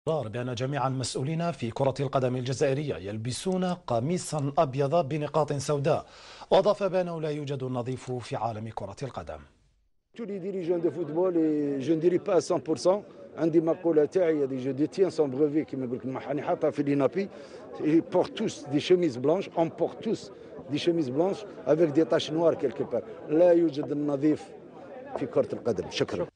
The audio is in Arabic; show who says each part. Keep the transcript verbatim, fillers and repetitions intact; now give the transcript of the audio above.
Speaker 1: بأن جميع المسؤولين في كرة القدم الجزائرية يلبسون قميصا أبيض بنقاط سوداء، وأضاف بأنه لا يوجد النظيف في عالم كرة القدم.
Speaker 2: Tous les dirigeants de football, et je ne dirais pas à cent pour cent, عندي مقولة تاعي هذه je détiens son brevet كما يقول لك المحاني حاطها في l'INAPI. Ils portent tous des chemises blanches, on porte tous des chemises blanches avec des taches noires quelque part. لا يوجد النظيف في كرة القدم. شكرا.